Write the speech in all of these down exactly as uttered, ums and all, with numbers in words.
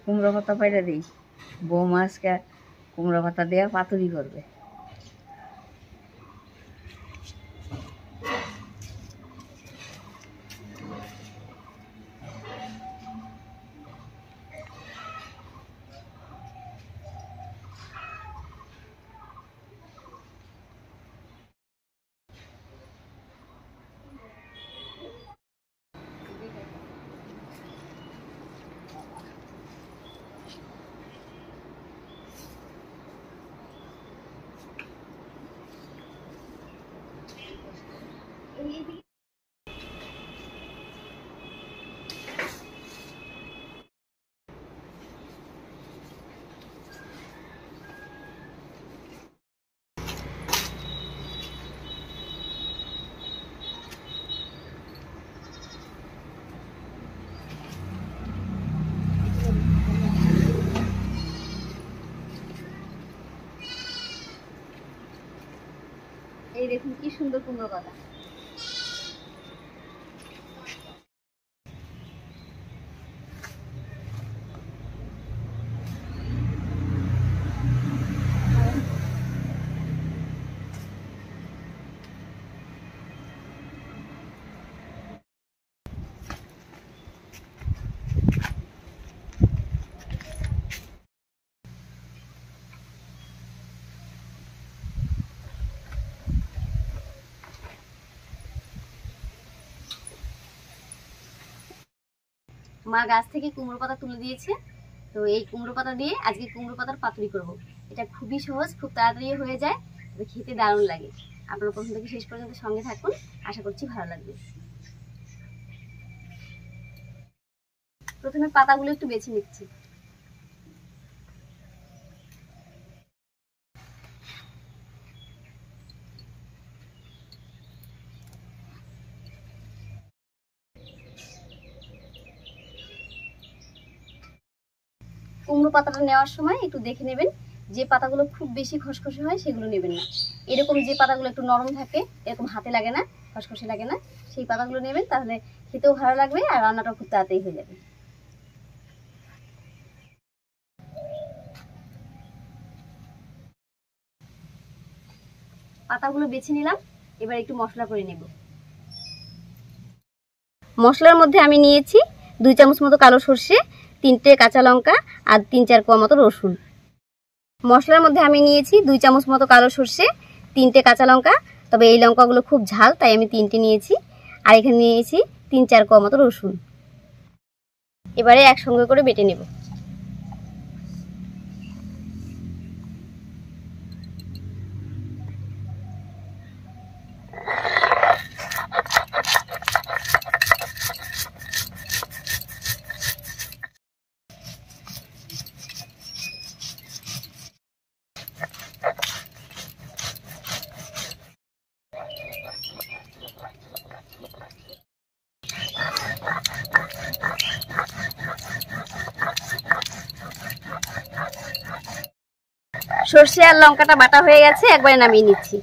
কুমড়ো পাতা পাইরা দিই। বৌমা আজকে কুমড়ো পাতা দেওয়া পাতুরি করবে। এই দেখুন কি সুন্দর কুমড়ো পাতা। মা গাছ থেকে কুমড়ো পাতা তুলে দিয়েছে, তো এই কুমড়ো পাতা দিয়ে আজকে কুমড়ো পাতার পাতুরি করব। এটা খুবই সহজ, খুব তাড়াতাড়ি হয়ে যায়, খেতে দারুণ লাগে। আপনারা প্রথম থেকে শেষ পর্যন্ত সঙ্গে থাকুন, আশা করছি ভালো লাগবে। প্রথমে পাতাগুলো একটু বেছে নিচ্ছি। কুমড়ো পাতাটা নেওয়ার সময় একটু দেখে নেবেন, যে পাতাগুলো খুব বেশি খসখসে হয় সেগুলো নেবেন না। এরকম যে পাতাগুলো একটু নরম থাকে, এরকম হাতে লাগে না, খসখসে লাগে না, সেই পাতাগুলো নেবেন, তাহলে খেতেও ভালো লাগবে আর রান্নাটাও খুব তাড়াতাড়ি হয়ে যাবে। পাতাগুলো বেছে নিলাম, এবার একটু মশলা করে নেব। মশলার মধ্যে আমি নিয়েছি দুই চামচ মতো কালো সর্ষে, তিনটে কাঁচা লঙ্কা আর তিন চার কোয়া মতো রসুন। মশলার মধ্যে আমি নিয়েছি দুই চামচ মতো কালো সর্ষে, তিনটে কাঁচা লঙ্কা, তবে এই লঙ্কাগুলো খুব ঝাল তাই আমি তিনটে নিয়েছি, আর এখানে নিয়েছি তিন চার কোয়া মতো রসুন। এবারে একসঙ্গে করে বেটে নেব। সর্ষে আর লঙ্কাটা বাটা হয়ে গেছে, একবারে নামিয়ে নিচ্ছি।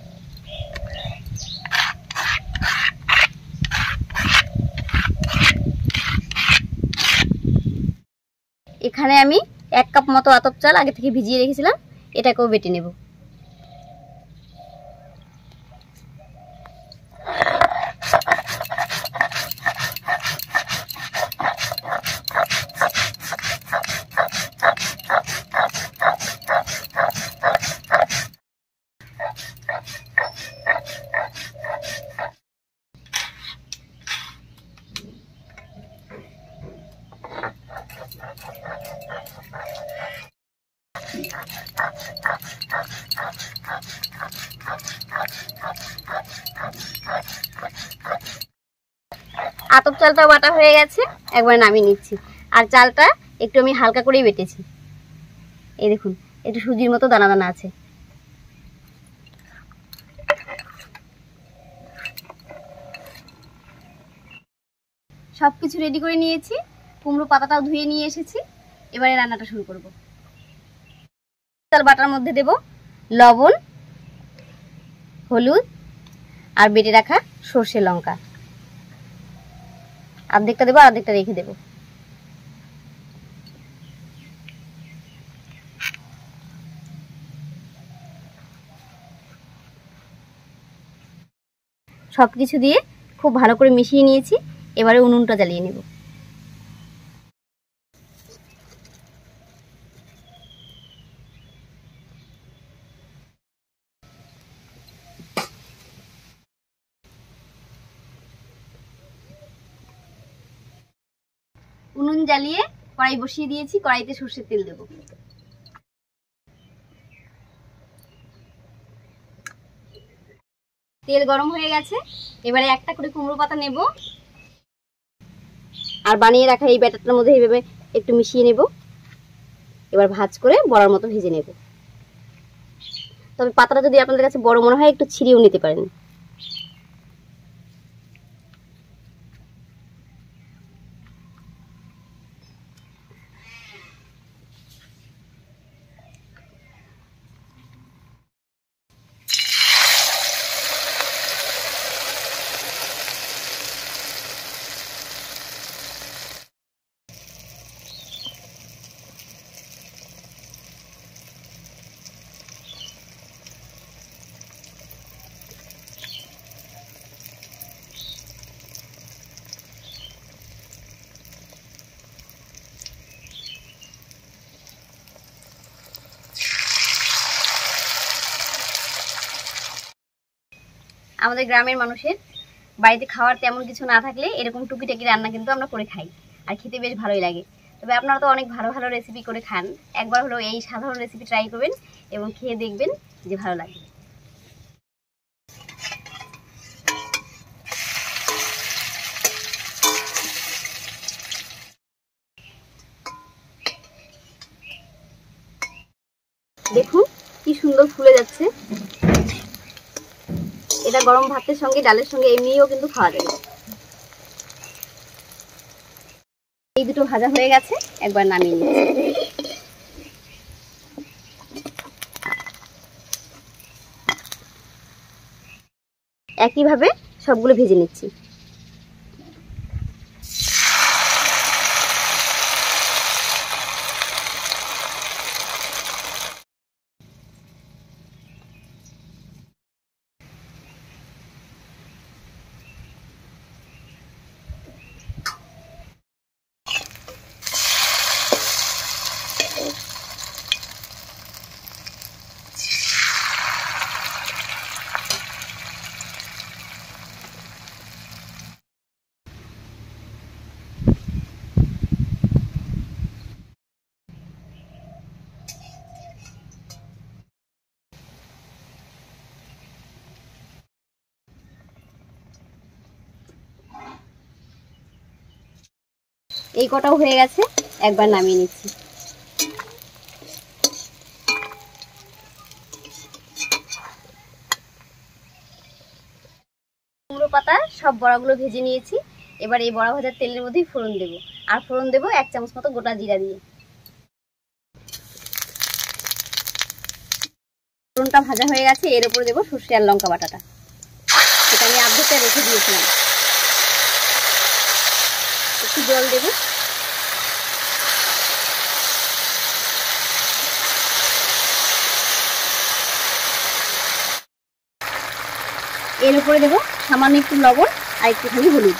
এখানে আমি এক কাপ মতো আতপ চাল আগে থেকে ভিজিয়ে রেখেছিলাম, এটাকেও বেটে নেব। আতপ চালটা বাটা হয়ে গেছে, একবার নামিয়ে নিচ্ছি। আর চালটা একটু আমি হালকা করেই বেটেছি, এই দেখুন একটু সুজির মতো দানা দানা আছে। সবকিছু রেডি করে নিয়েছি, কুমড়ো পাতাটাও ধুয়ে নিয়ে এসেছি। এবারে রান্নাটা শুরু করব। চাল বাটার মধ্যে দেব লবণ, হলুদ আর বেটে রাখা সর্ষে লঙ্কা। অর্ধেকটা দেবো, অর্ধেকটা রেখে দেবো। সব কিছু দিয়ে খুব ভালো করে মিশিয়ে নিয়েছি। এবারে উনুনটা জ্বালিয়ে নেব। উনুন জ্বালিয়ে কড়াই বসিয়ে দিয়েছি। কড়াইতে সরষের তেল দেব। তেল গরম হয়ে গেছে। এবারে একটা করে কুমড়ো পাতা নেব আর বানিয়ে রাখা এই ব্যাটারটার মধ্যে এইভাবে একটু মিশিয়ে নেব। এবার ভাজ করে বড়ার মতো ভেজে নেব। তবে পাতাটা যদি আপনাদের কাছে বড় মনে হয় একটু ছিঁড়েও নিতে পারেন। আমাদের গ্রামের মানুষের বাড়িতে খাওয়ার তেমন কিছু না থাকলে এরকম টুকিটাকি রান্না কিন্তু আমরা করে খাই, আর খেতে বেশ ভালোই লাগে। তবে আপনারা তো অনেক ভালো ভালো রেসিপি করে খান, একবার হলো এই সাধারণ রেসিপি ট্রাই করবেন এবং খেয়ে দেখবেন যে ভালো লাগে। দেখুন কি সুন্দর ফুলে যাচ্ছে। এটা গরম ভাতের সঙ্গে ডালের সঙ্গে এমনিও কিন্তু খাওয়া যাবে। এই দুটো ভাজা হয়ে গেছে, একবার নামিয়ে নিচ্ছি। একইভাবে সবগুলো ভেজে নিচ্ছি। এই কটাও হয়ে গেছে, একবার নামিয়ে নিচ্ছি। কুমড়ো পাতা সব বড়াগুলো ভেজে নিয়েছি। এবার এই বড়া ভাজার তেলের মধ্যেই ফোড়ন দেব, আর ফোড়ন দেব এক চামচ মতো গোটা জিরা দিয়ে। ফোড়নটা ভাজা হয়ে গেছে, এর উপরে দেবো সর্ষে আর লঙ্কা বাটাটা, সেটা আমি আধটা রেখে দিয়েছিলাম। একটু জল দেব। এর উপরে দেবো সামান্য একটু লবণ আর একটুখানি হলুদ।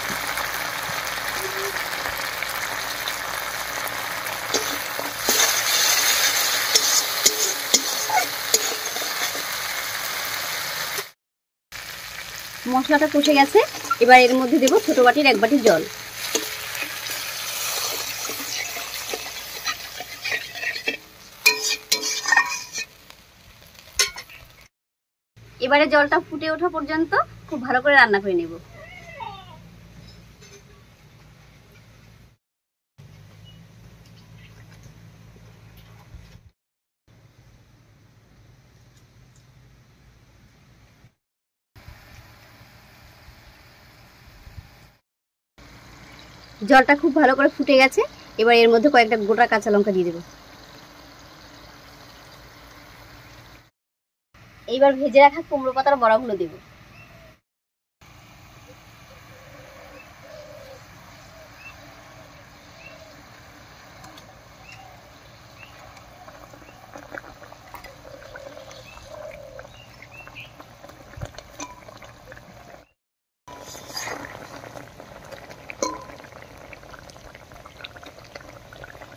মশলাটা কষে গেছে, এবার এর মধ্যে দেবো ছোট বাটির এক বাটি জল। এবারে জলটা ফুটে ওঠা পর্যন্ত খুব ভালো করে রান্না করে নেব। জলটা খুব ভালো করে ফুটে গেছে, এবার এর মধ্যে কয়েকটা গোটা কাঁচা লঙ্কা দিয়ে দেবো। এইবার ভেজে রাখা কুমড়ো পাতার বড়াগুলো দেবো।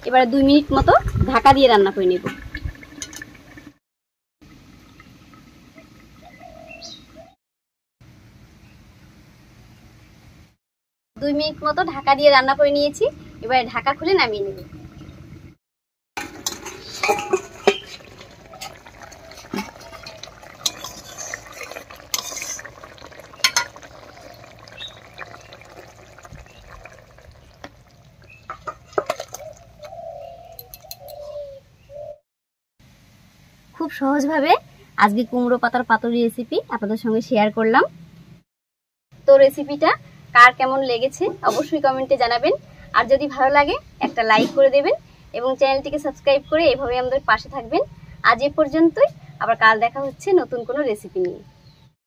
এবারে দুই মিনিট মতো ঢাকা দিয়ে রান্না করে নেব। দুই মিনিট মতো ঢাকা দিয়ে রান্না করে নিয়েছি, এবারে ঢাকা খুলে নামিয়ে নেব। খুব সহজভাবে আজকে কুমড়ো পাতার পাতুরি রেসিপি আপনাদের সঙ্গে শেয়ার করলাম। তো রেসিপিটা কার কেমন লেগেছে অবশ্যই কমেন্টে জানাবেন, আর যদি ভালো লাগে একটা লাইক করে দেবেন এবং চ্যানেলটিকে সাবস্ক্রাইব করে এভাবে আমাদের পাশে থাকবেন। আজ এ পর্যন্তই, আবার কাল দেখা হচ্ছে নতুন কোনো রেসিপি নিয়ে।